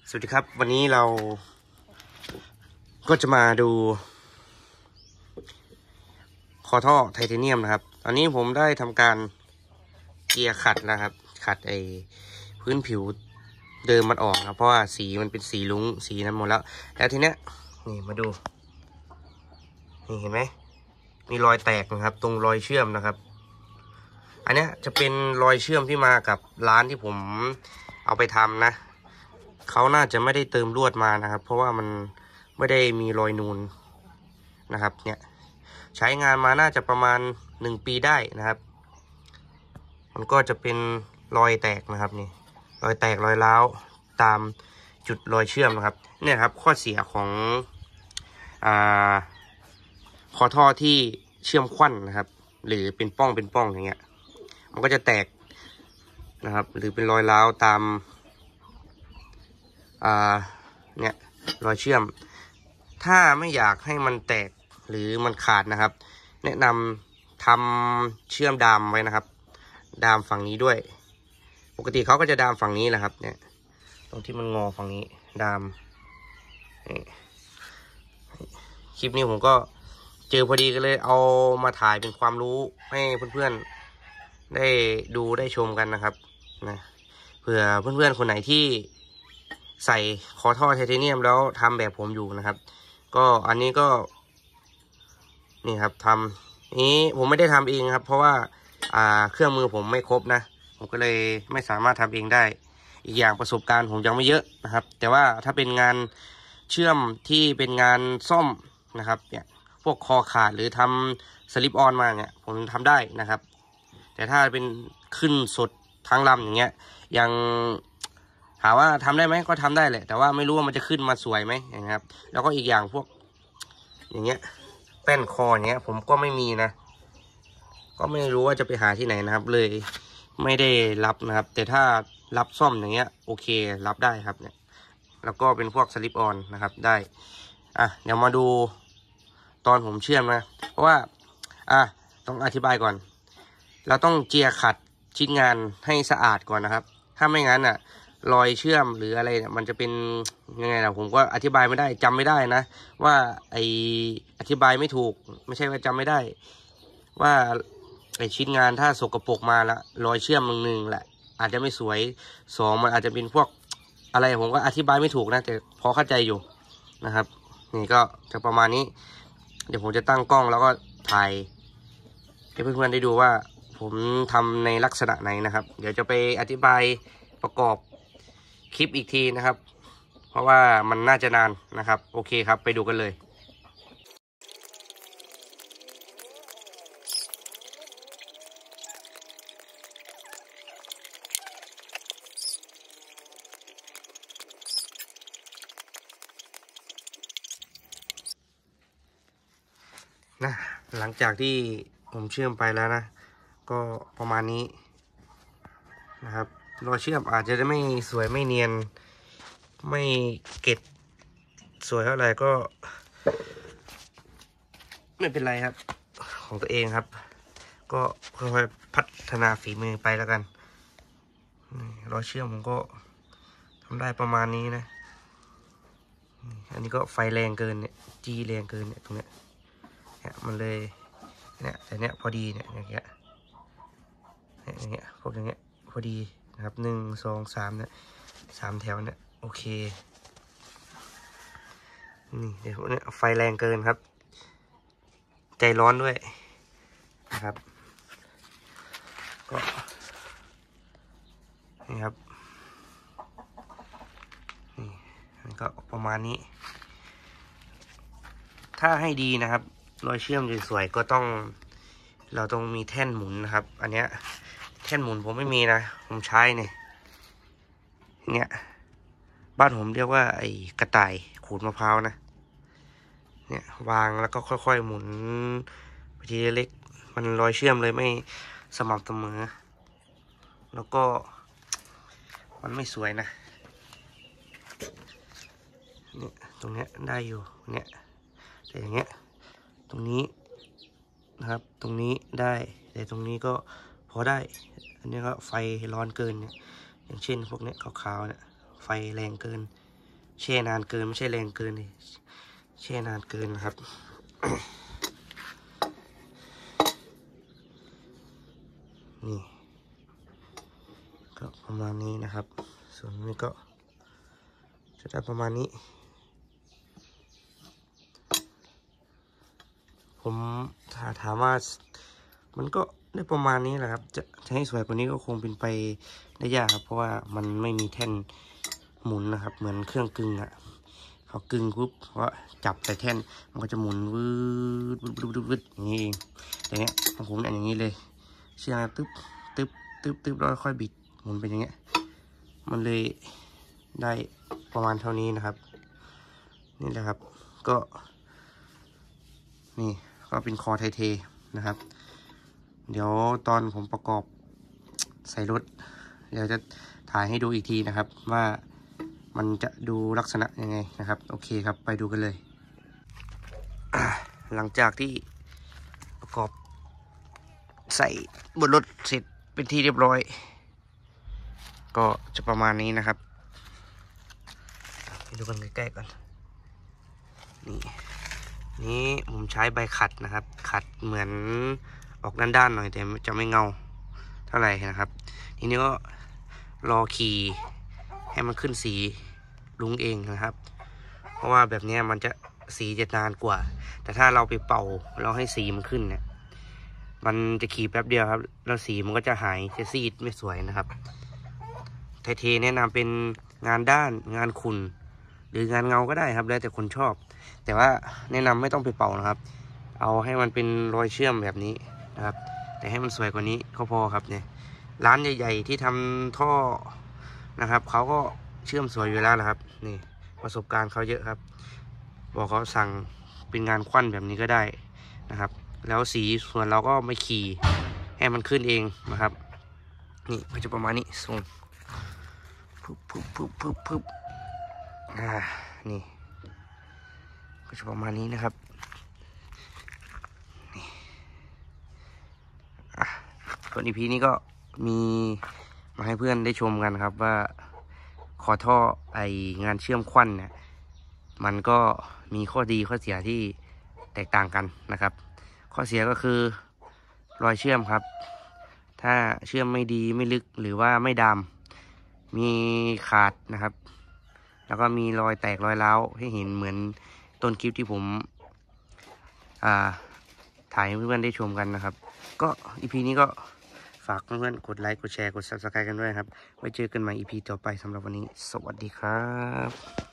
สวัสดีครับวันนี้เราก็จะมาดูคอท่อไทเทเนียมนะครับตอนนี้ผมได้ทำการเกียร์ขัดนะครับขัดพื้นผิวเดิมมันออกครับเพราะว่าสีมันเป็นสีลุ้งสีนั้นหมดแล้วทีเนี้ยนี่มาดูนี่เห็นไหมมีรอยแตกนะครับตรงรอยเชื่อมนะครับอันเนี้ยจะเป็นรอยเชื่อมที่มากับร้านที่ผมเอาไปทำนะเขาน่าจะไม่ได้เติมลวดมานะครับเพราะว่ามันไม่ได้มีรอยนูนนะครับเนี่ยใช้งานมาน่าจะประมาณ1 ปีได้นะครับมันก็จะเป็นรอยแตกนะครับนี่รอยแตกรอยร้าวตามจุดรอยเชื่อมนะครับเนี่ยครับข้อเสียของคอท่อที่เชื่อมควันนะครับหรือเป็นป้องอย่างเงี้ยมันก็จะแตกนะครับหรือเป็นรอยร้าวตามเนี่ยรอยเชื่อมถ้าไม่อยากให้มันแตกหรือมันขาดนะครับแนะนำทำเชื่อมดามไว้นะครับดามฝั่งนี้ด้วยปกติเขาก็จะดามฝั่งนี้แหละครับเนี่ยตรงที่มันงอฝั่งนี้ดามคลิปนี้ผมก็เจอพอดีก็เลยเอามาถ่ายเป็นความรู้ให้เพื่อนๆได้ดูได้ชมกันนะครับนะเผื่อเพื่อนๆคนไหนที่ใส่คอท่อไทเทเนียมแล้วทำแบบผมอยู่นะครับก็อันนี้ก็นี่ครับทำนี้ผมไม่ได้ทำเองครับเพราะว่าเครื่องมือผมไม่ครบนะผมก็เลยไม่สามารถทำเองได้อีกอย่างประสบการณ์ผมยังไม่เยอะนะครับแต่ว่าถ้าเป็นงานเชื่อมที่เป็นงานซ่อมนะครับเนี่ยพวกคอขาดหรือทำสลิปออนมาเนี่ยผมทำได้นะครับแต่ถ้าเป็นขึ้นสดทั้งลำอย่างเงี้ยยังถามว่าทำได้ไหมก็ทำได้แหละแต่ว่าไม่รู้ว่ามันจะขึ้นมาสวยไหมนะครับแล้วก็อีกอย่างพวกอย่างเงี้ยแป้นคออย่างเงี้ยผมก็ไม่มีนะก็ไม่รู้ว่าจะไปหาที่ไหนนะครับเลยไม่ได้รับนะครับแต่ถ้ารับซ่อมอย่างเงี้ยโอเครับได้ครับเนี่ยแล้วก็เป็นพวกสลิปออนนะครับได้เดี๋ยวมาดูตอนผมเชื่อมนะเพราะว่าต้องอธิบายก่อนเราต้องเจียขัดชิ้นงานให้สะอาดก่อนนะครับถ้าไม่งั้นรอยเชื่อมหรืออะไรเนี่ยมันจะเป็นยังไงล่ะผมก็อธิบายไม่ได้จำไม่ได้นะว่าอธิบายไม่ถูกไม่ใช่ว่าจำไม่ได้ว่าชิ้นงานถ้าสกปรกมาละรอยเชื่อมหนึ่งแหละอาจจะไม่สวย2มันอาจจะเป็นพวกอะไรผมก็อธิบายไม่ถูกนะแต่พอเข้าใจอยู่นะครับนี่ก็จะประมาณนี้เดี๋ยวผมจะตั้งกล้องแล้วก็ถ่ายให้เพื่อนๆได้ดูว่าผมทำในลักษณะไหนนะครับเดี๋ยวจะไปอธิบายประกอบคลิปอีกทีนะครับเพราะว่ามันน่าจะนานนะครับโอเคครับไปดูกันเลยนะหลังจากที่ผมเชื่อมไปแล้วนะก็ประมาณนี้นะครับรอยเชื่อมอาจจะไม่สวยไม่เนียนไม่เก็บสวยเท่าไหร่ก็ไม่เป็นไรครับของตัวเองครับก็ค่อยๆพัฒนาฝีมือไปแล้วกันรอยเชื่อมผมก็ทำได้ประมาณนี้นะอันนี้ก็ไฟแรงเกินเนี่ยจีแรงเกินเนี่ยตรงเนี้ยมันเลยเนี่ยแต่เนี้ยพอดีเนี่ยอย่างเงี้ยพวกอย่างเงี้ยพอดีนะครับ1 2 3เนี่ย3 แถวเนี่ยโอเคนี่เดี๋ยวเนี่ยไฟแรงเกินครับใจร้อนด้วยนะครับก็นี่ครับนี่ก็ประมาณนี้ถ้าให้ดีนะครับรอยเชื่อมสวยๆก็เราต้องมีแท่นหมุนนะครับอันเนี้ยแท่นหมุนผมไม่มีนะผมใช้เนี่ยบ้านผมเรียกว่าไอ้กระต่ายขูดมะพร้าวนะเนี่ยวางแล้วก็ค่อยๆหมุนไปทีเล็กมันรอยเชื่อมเลยไม่สม่ำเสมอแล้วก็มันไม่สวยนะเนี่ยตรงเนี้ยได้อยู่เนี่ยแต่อย่างเงี้ยตรงนี้นะครับตรงนี้ได้แต่ตรงนี้ก็พอได้อันนี้ก็ไฟร้อนเกินเนี่ยอย่างเช่นพวกเนี้ยขาวๆเนี่ยไฟแรงเกินแช่นานเกินไม่ใช่แรงเกินเลยแช่นานเกินนะครับ นี่ก็ประมาณนี้นะครับส่วนนี้ก็จะได้ประมาณนี้ผมถามว่ามันก็ได้ประมาณนี้แหละครับจะให้สวยกว่านี้ก็คงเป็นไปได้ยากครับเพราะว่ามันไม่มีแท่นหมุนนะครับเหมือนเครื่องกึ่งอะเขากึ่งปุ๊บเพราะจับแต่แท่นมันก็จะหมุนวืดวืดวืดวืดอย่างนี้เองแต่เนี้ยของผมอย่างนี้เลยเชื่อมตึ๊บตึ๊บตึ๊บตึ๊บแล้วค่อยบิดหมุนเป็นอย่างเงี้ยมันเลยได้ประมาณเท่านี้นะครับนี่แหละครับก็นี่ก็เป็นคอไทเทนะครับเดี๋ยวตอนผมประกอบใส่รถเดี๋ยวจะถ่ายให้ดูอีกทีนะครับว่ามันจะดูลักษณะยังไงนะครับโอเคครับไปดูกันเลย หลังจากที่ประกอบใส่บนรถเสร็จเป็นที่เรียบร้อยก็จะประมาณนี้นะครับไปดูกันใกล้ๆก่อนนี่ผมใช้ใบขัดนะครับขัดเหมือนออกด้านๆหน่อยแต่จะไม่เงาเท่าไหร่นะครับทีนี้ก็รอขี่ให้มันขึ้นสีรุ้งเองนะครับเพราะว่าแบบนี้มันจะสีจะนานกว่าแต่ถ้าเราไปเป่าเราให้สีมันขึ้นเนี่ยมันจะขี่แป๊บเดียวครับแล้วสีมันก็จะหายจะซีดไม่สวยนะครับไทเทแนะนำเป็นงานด้านงานขุ่นหรืองานเงาก็ได้ครับแล้วแต่คนชอบแต่ว่าแนะนำไม่ต้องไปเป่านะครับเอาให้มันเป็นรอยเชื่อมแบบนี้นะครับแต่ให้มันสวยกว่านี้ก็พอครับเนี่ยร้านใหญ่ๆที่ทำท่อนะครับเขาก็เชื่อมสวยอยู่แล้วนะครับนี่ประสบการณ์เขาเยอะครับบอกเขาสั่งเป็นงานควันแบบนี้ก็ได้นะครับแล้วสีส่วนเราก็ไม่ขี่ให้มันขึ้นเองนะครับนี่ก็จะประมาณนี้ส่งปึ๊บนี่ก็จะประมาณนี้นะครับนี่ส่วน EP นี้ก็มีมาให้เพื่อนได้ชมกันครับว่าคอท่องานเชื่อมควันเนี่ยมันก็มีข้อดีข้อเสียที่แตกต่างกันนะครับข้อเสียก็คือรอยเชื่อมครับถ้าเชื่อมไม่ดีไม่ลึกหรือว่าไม่ดำมีขาดนะครับแล้วก็มีรอยแตกรอยร้าวให้เห็นเหมือนต้นคลิปที่ผมถ่ายให้เพื่อนๆได้ชมกันนะครับก็ EP นี้ก็ฝากเพื่อนๆกดไลค์กดแชร์กด Subscribe กันด้วยครับไว้เจอกันใหม่ EP ต่อไปสำหรับวันนี้สวัสดีครับ